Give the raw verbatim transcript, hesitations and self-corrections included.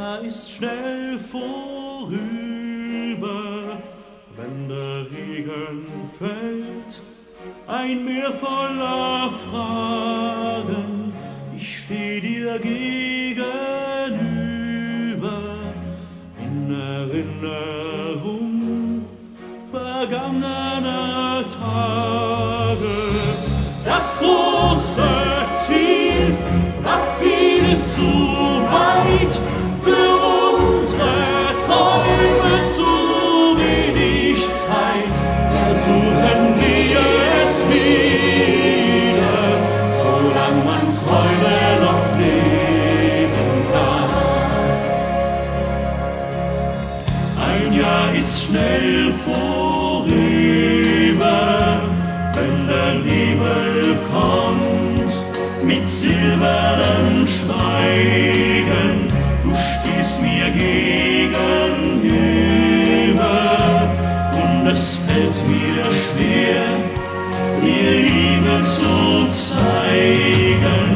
Jahr ist schnell vorüber, wenn der Regen fällt, ein Meer voller Fragen, ich steh dir gegenüber, in Erinnerung vergangener Tage. Das große Ziel war viel zu weit, für unsere Träume zu wenig Zeit. Versuchen wir es wieder, solange man Träume noch leben kann. Ein Jahr ist schnell vorüber, wenn der Nebel kommt, mit silbernen Schweigen, du stehst mir gegenüber, und es fällt mir schwer, dir Liebe zu zeigen.